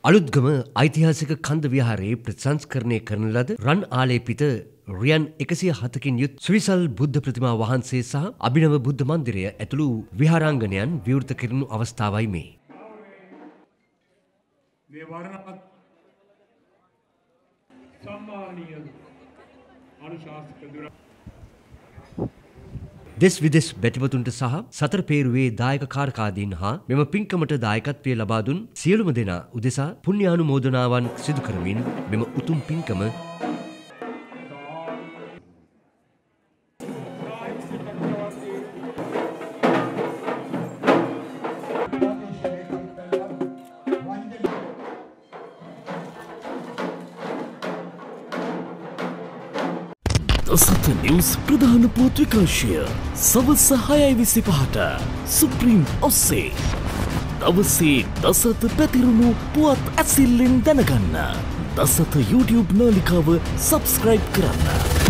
අලුත්ගම ඓතිහාසික කන්ද විහාරයේ ප්‍රතිසංස්කරණය කරන ලද රන් ආලේපිත රියන් 107කින් යුත් සුවිසල් බුද්ධ ප්‍රතිමා වහන්සේ සහ අභිනව බුද්ධ මන්දිරය ඇතුළු විහාරාංගණයන් විවෘත කරනු අවස්ථාවයි මේ. දෙස් විදෙස් බැතිමතුන්ට සහ සතර පේරුවේ දායක කාරකාදීන් හා මෙම පින්කමට දායකත්වය ලබා දුන් සියලුම දෙනා උදෙසා පුණ්‍යානුමෝදනාවන් සිදු කරමින් මෙම උතුම් පින්කම දසත නිවුස් ප්‍රධාන පුවත් විකාශය සවස් 6:25ට සුප්‍රීම් ඔස්සේ දවසේ දසත පැතිරුණු පුවත් ඇසිල්ලෙන් දැනගන්න දසත YouTube නාලිකාව සබ්ස්ක්‍රයිබ් කරන්න.